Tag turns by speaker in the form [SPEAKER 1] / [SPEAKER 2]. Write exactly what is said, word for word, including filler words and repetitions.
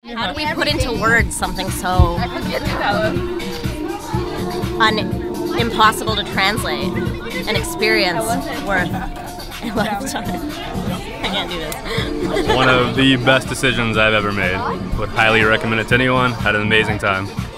[SPEAKER 1] How do we put into words something so un impossible to translate? An experience worth a lifetime. I can't do this.
[SPEAKER 2] One of the best decisions I've ever made. Would highly recommend it to anyone. Had an amazing time.